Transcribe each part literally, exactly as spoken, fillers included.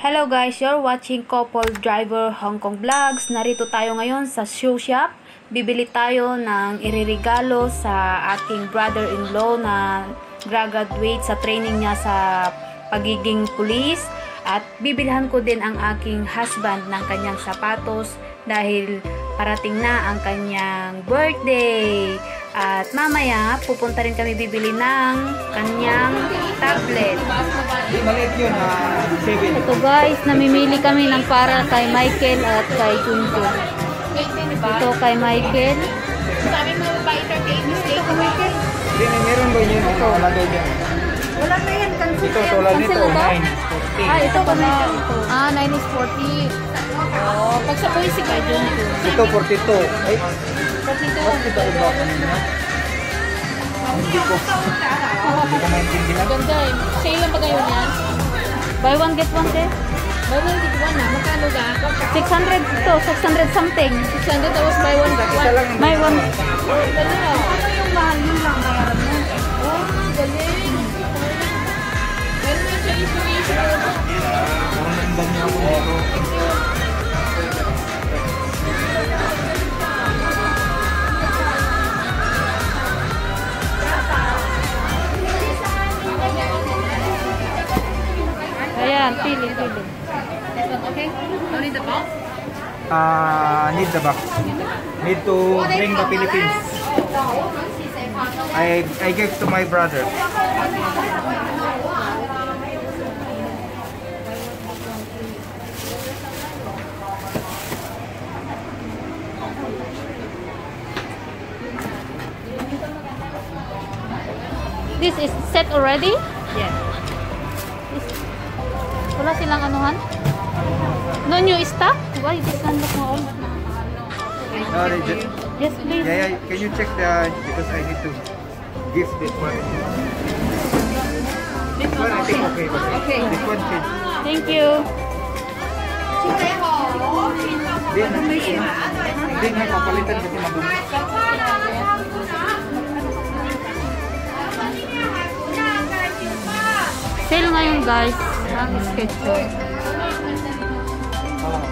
Hello guys, you're watching Couple Driver Hong Kong Vlogs. Narito tayo ngayon sa shoe shop. Bibili tayo ng iririgalo sa aking brother-in-law na graduate sa training niya sa pagiging pulis. At bibilhan ko din ang aking husband ng kanyang sapatos dahil parating na ang kanyang birthday. At mamaya, pupunta rin kami bibili ng kanyang tablet. Maliit yun, ah, seven. Ito guys, namimili kami ng para kay Michael at kay Junjun. Ito kay Michael. Sabi mo ba entertain mistake ko Michael? Hindi, meron ba yun? Ito, wala daw yan. Wala na yan, cancel. Ito, tulad nito, Cancel na nine forty. Ah, ito kami. Ito. Ah, nine is forty. Oh, pag sa boy si kay Junjun. Ito, forty-two. Ay, forty-two. bakit ito iba kanina? Hindi ko. Hindi ko maintindihan. Ganda eh. Sale lang ba kayo yan? Buy one get one day. Buy one get one na. Magkano ga? six hundred ito, six hundred something. six hundred tapos buy one get Isa one. lang. May one. Oh, galing ah. Ano yung mahal yun lang bayaran mo? Oh, galing. Meron na siya issue-issue. Parang nandan niya ako nito. Ayan, pili, pili. Okay? No need the box? Ah, need the box. Need to bring the Philippines. I I gave to my brother. This is set already? Yes. Wala silang anuhan? No new stock? Why this one look more old? No, they just, Yes, please. yeah, yeah, can you check the, because I need to give this one. This one I think okay. Okay. This one change. Thank you. Hindi na. Hindi na, papalitan kasi madumi. Sale ngayon guys. Ang schedule. Oo.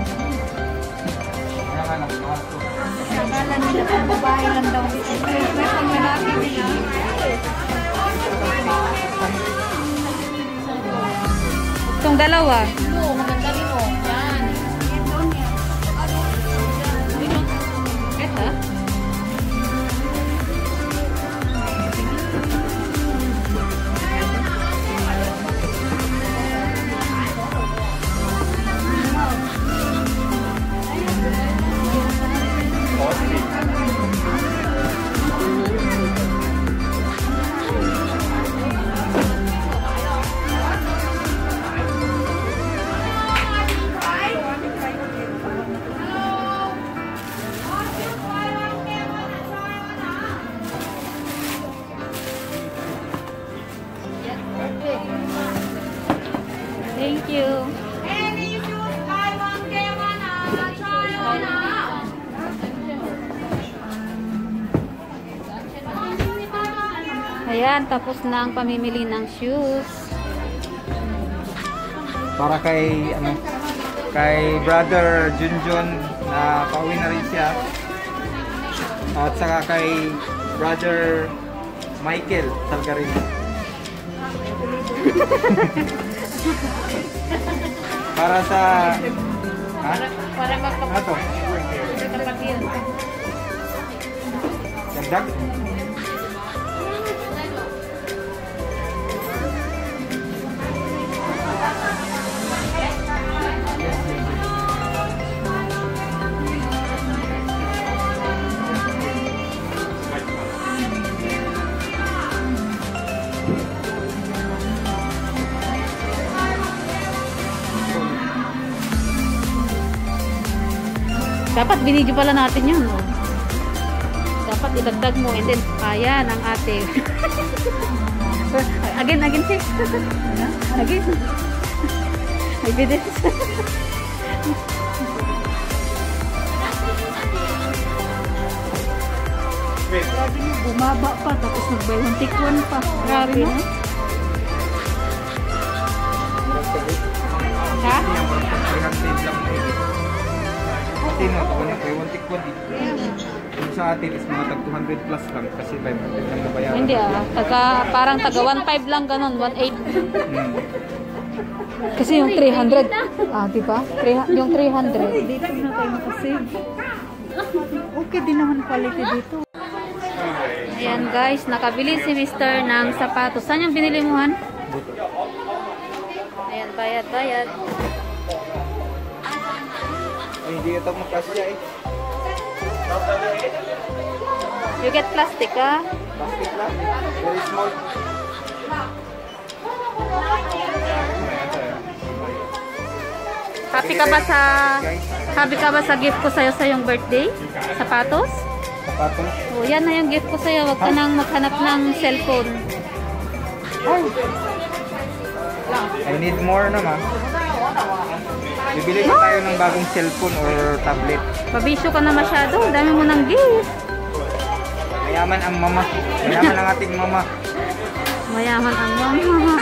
Yan ka na, pasok. Akala nila pang babae lang daw. May pang lalaki nila. Itong dalawa. Oo, maganda rin o. Yan. Ito? Thank you. Ayan, tapos na ang pamimili ng shoes. Para kay, ano, kay brother Junjun na pauwi na rin siya. At saka kay brother Michael Salgarin. Para sa, ha? Para Ano to? magkapagil. Dagdag? Dapat binidyo pala natin yun. Oh. Dapat idagdag mo and then ayan ang ate. Again, again sis. Again. Evidence. Grabe nyo, bumaba pa, tapos nag-buy one take one pa. Grabe no? Ha? lang na eh. Kasi no, ito na kayo, one tick one eh. Yung sa atin is mga tag two hundred plus lang kasi five hundred lang nabayaran. Hindi ah, taga, parang taga one five lang ganun, one eight. Hmm. Kasi yung three hundred, ah, di ba? Yung three hundred. Dito na tayo makasave. Okay din naman quality dito. Ayan guys, nakabili si mister ng sapatos. Saan yung binili mo, Han? Ayan, bayad, bayad. Ay, hindi ito makasya eh. You get plastic, ah? Plastic lang. Very small. Happy ka ba sa happy ka ba sa gift ko sa'yo sa iyong birthday? Sapatos? Sapatos. O, yan na yung gift ko sa'yo. Huwag ka nang maghanap ng cellphone. I need more naman. Bibili pa tayo ng bagong cellphone or tablet. Pabisyo ka na masyado. Dami mo ng gift. Mayaman ang mama. Mayaman ang ating mama. Mayaman ang mama.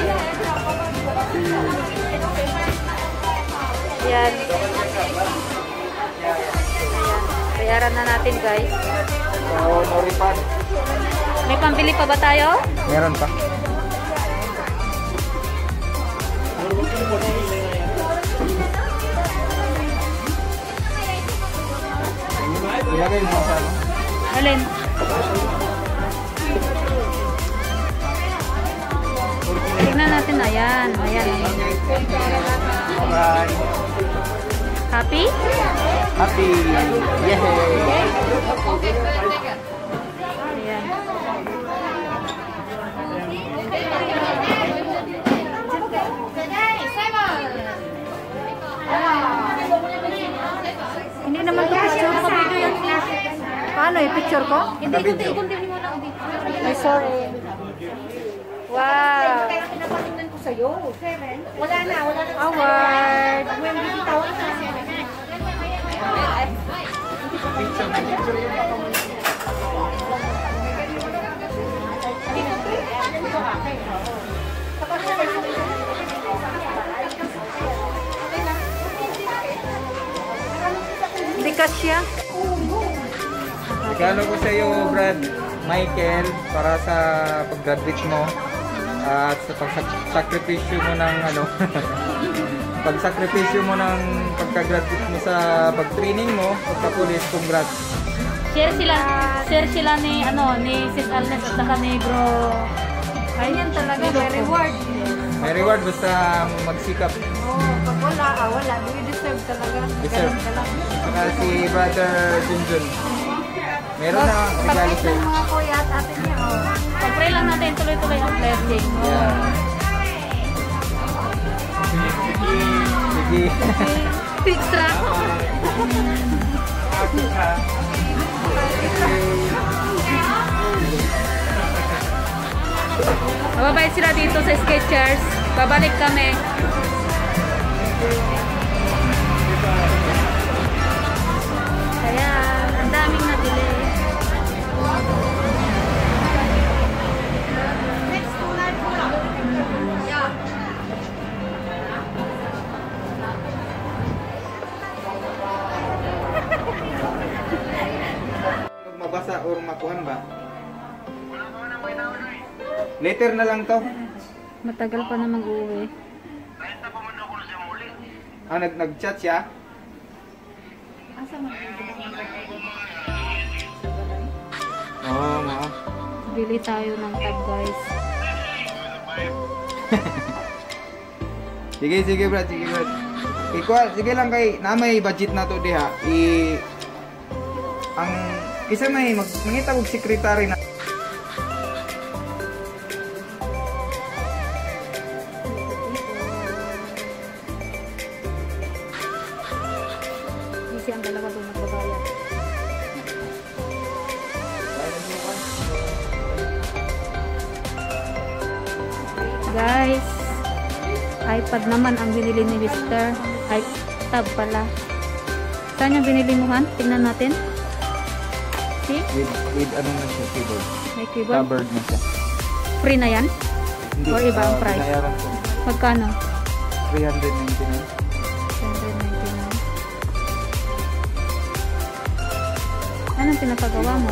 Yan. Ayan. Bayaran na natin, guys. So, no refund. May pambili pa ba tayo? Meron pa. Ilagay mo sa ano? Alin? Tingnan natin. Ayan. Ayan. Alright. Happy? Happy! Yay! Ayan. Hindi naman ito picture ko. Video yan. Paano yung picture ko? Hindi, ikundi, ikundi mo na. Ay, sorry. Wow! Pinapatingnan ko sa'yo. Seven. Wala na, wala na. Award! When bibitawan na. Hindi kasya. Regalo ko sa iyo, Brad Michael, para sa pag-graduate mo at sa pagsakripisyo mo ng ano pagsakripisyo mo ng pagka-graduate mo sa pag-training mo, pagka-police. Congrats. Share sila, share sila ni ano ni Sis Alnes at saka ni Bro. Ayan talaga, may reward. May reward basta magsikap. Oo, pag wala, ah, wala. Hindi deserve talaga. Deserve. Ganun ka lang. Saka si Brother Junjun. Meron na regalo Pag-test sa'yo. ng mga kuya at ate niya, oh. Pag-pray lang natin, tuloy-tuloy ang blessing. Yeah. Sige. Extra. Mababait sila dito sa Skechers. Babalik kami. Kaya, ang daming nabili. Mabasa or makuhan ba? Later na lang to. Matagal pa na mag-uwi. Ah, nag nag-chat siya? Oo, oh, ma. Bili tayo ng tab, guys. Sige, sige, Brad. Sige, Brad. Ikaw, sige lang kay na may budget na to diha. I ang isa may mag mangita og secretary na Kasi ang dalawa doon magbabayad. Guys, iPad naman ang binili ni Mister iPad pala. Saan yung binili mo, Han? Tingnan natin. See? with with ano na siya, keyboard. May keyboard. Covered na siya. Free na yan? Hindi, Or iba ang ah, price? binayaran ko. Magkano? three hundred ninety-nine. one hundred ninety-nine. Anong pinapagawa mo?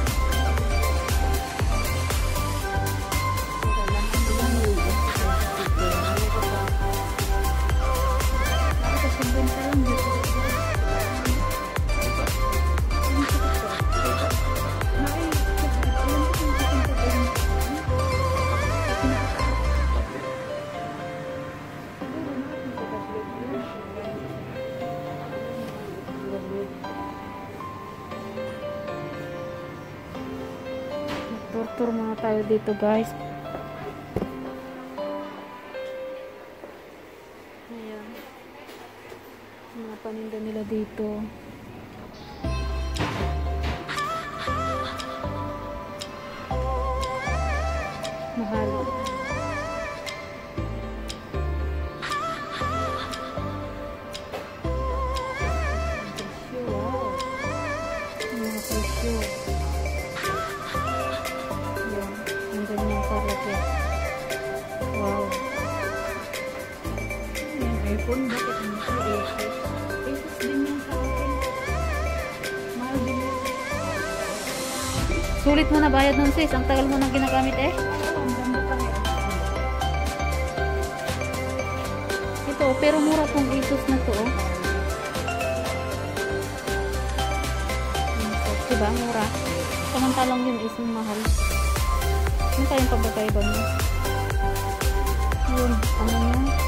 Tour-tour muna tayo dito, guys. Ayan. Mga paninda nila dito. Mahal. Wow. Mga presyo. Ganyan kalaki. Wow. Yung iPhone, bakit hindi ko Asus? Asus din yan sa akin. Mahal din yun. Sulit mo na bayad nun, sis. Ang tagal mo nang ginagamit eh. Ang ganda pa rin. Ito, pero mura tong Asus na to. Oh. Diba? Mura. Samantalang yun is mahal. Ano kayong pagkakaiba mo? Yun, ano niya?